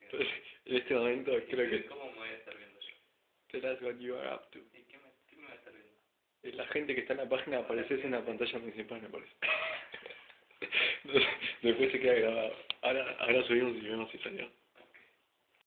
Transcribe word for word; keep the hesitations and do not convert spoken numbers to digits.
Entonces, en este momento creo que... ¿Cómo me voy a estar viendo yo? That's what you are up to. ¿Y qué me, qué me voy a estar viendo? La gente que está en la página apareces en la pantalla principal, me parece. Después se queda grabado. Ahora, ahora subimos y vemos si salió.